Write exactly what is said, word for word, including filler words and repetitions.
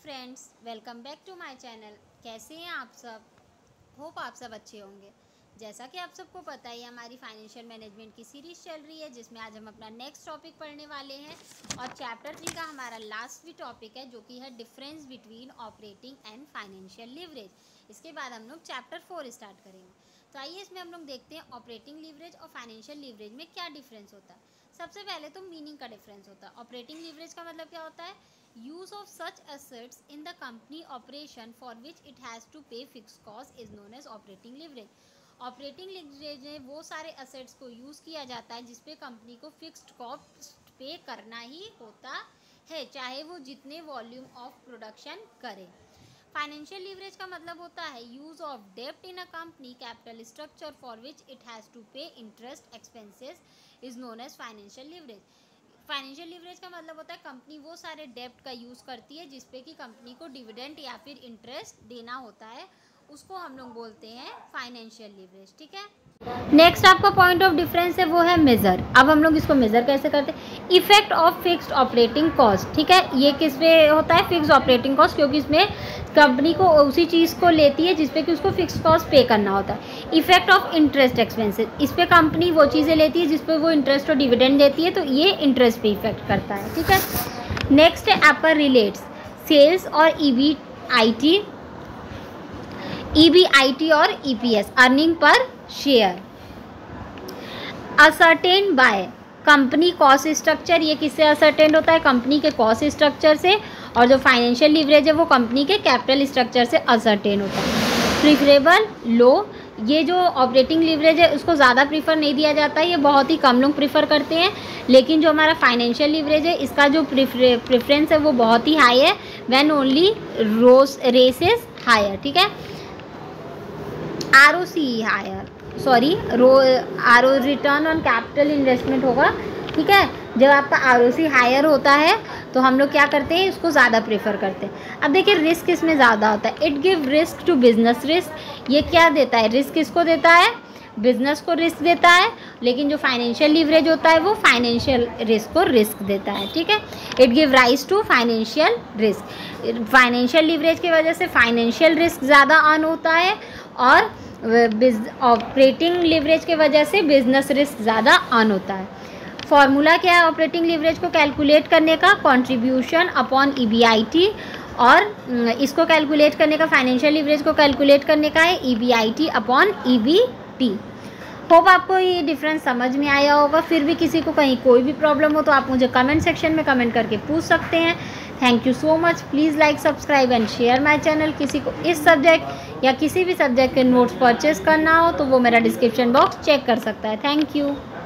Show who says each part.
Speaker 1: Friends, welcome back to my channel. कैसे हैं आप सब? होप आप सब अच्छे होंगे। जैसा कि आप सबको पता ही हमारी फाइनेंशियल मैनेजमेंट की सीरीज़ चल रही है, जिसमें आज हम अपना नेक्स्ट टॉपिक पढ़ने वाले हैं और चैप्टर थ्री का हमारा लास्ट भी टॉपिक है, जो कि है difference between operating and financial leverage. इसके बाद हम लोग चैप्टर फोर स्टार्ट करेंगे। तो आइए इसमें हम लोग देखते हैं ऑपरेटिंग लीवरेज और फाइनेंशियल लीवरेज में क्या डिफरेंस होता है। सबसे पहले तो मीनिंग का डिफरेंस होता है। ऑपरेटिंग लीवरेज का मतलब क्या होता है? Use of such assets in the company operation for which it has to pay fix cost is known as operating leverage. Operating leverage में वो सारे एसेट्स को यूज़ किया जाता है जिसपे कंपनी को फिक्स्ड कॉस्ट पे करना ही होता है, चाहे वो जितने वॉल्यूम ऑफ प्रोडक्शन करे। फाइनेंशियल लीवरेज का मतलब होता है यूज ऑफ डेप्ट in a company capital structure for which it has to pay interest expenses is known as financial leverage. Financial leverage का मतलब होता है कंपनी वो सारे डेप्ट का यूज़ करती है जिसपे कि कंपनी को डिविडेंड या फिर इंटरेस्ट देना होता है, उसको हम लोग बोलते हैं फाइनेंशियल लीवरेज। ठीक है, नेक्स्ट आपका पॉइंट ऑफ डिफरेंस है वो है मेजर। अब हम लोग इसको मेजर कैसे करते हैं? Effect of fixed operating cost. ठीक है, ये किस पे होता है? फिक्स्ड ऑपरेटिंग कॉस्ट, क्योंकि इसमें कंपनी को उसी चीज़ को लेती है जिसपे कि उसको फिक्स्ड कॉस्ट पे करना होता है। इफेक्ट ऑफ इंटरेस्ट एक्सपेंसेस, इस पे कंपनी वो चीज़ें लेती है जिसपे वो इंटरेस्ट और डिविडेंड देती है, तो ये इंटरेस्ट पे इफेक्ट करता है। ठीक है, नेक्स्ट है अपर रिलेट्स सेल्स और E B I T E B I T और E P S earning per share. Ascertain by company cost structure, ये किससे असर्टेन होता है? कंपनी के कॉस्ट स्ट्रक्चर से। और जो फाइनेंशियल लीवरेज है वो कंपनी के कैपिटल स्ट्रक्चर से असर्टेन होता है। प्रिफरेबल लो, ये जो ऑपरेटिंग लीवरेज है उसको ज़्यादा प्रीफर नहीं दिया जाता है, ये बहुत ही कम लोग प्रीफर करते हैं। लेकिन जो हमारा फाइनेंशियल लीवरेज है इसका जो प्रेफरेंस है वो बहुत ही हाई है, when only ROCE rises higher. ठीक है, R O C higher, sorry रो R O return on capital investment होगा। ठीक है, जब आपका आर ओ सी हायर होता है तो हम लोग क्या करते हैं, इसको ज़्यादा प्रेफर करते हैं। अब देखिए रिस्क इसमें ज़्यादा होता है। It give risk to business risk, ये क्या देता है? रिस्क किसको देता है? बिजनेस को रिस्क देता है। लेकिन जो फाइनेंशियल लीवरेज होता है वो फाइनेंशियल रिस्क को रिस्क देता है। ठीक है, it give rise to financial risk. Financial leverage की वजह से फाइनेंशियल रिस्क ज़्यादा अर्न होता है और ऑपरेटिंग लीवरेज की वजह से बिजनेस रिस्क ज़्यादा अर्न होता है। फॉर्मूला क्या है ऑपरेटिंग लीवरेज को कैलकुलेट करने का? Contribution upon E B I T, और इसको कैलकुलेट करने का, फाइनेंशियल लीवरेज को कैलकुलेट करने का है E B I T upon E B T. Hope आपको ये डिफरेंस समझ में आया होगा। फिर भी किसी को कहीं कोई भी प्रॉब्लम हो तो आप मुझे कमेंट सेक्शन में कमेंट करके पूछ सकते हैं। Thank you so much. Please like, subscribe and share my channel. किसी को इस सब्जेक्ट या किसी भी सब्जेक्ट के नोट्स परचेज करना हो तो वो मेरा डिस्क्रिप्शन बॉक्स चेक कर सकता है। Thank you.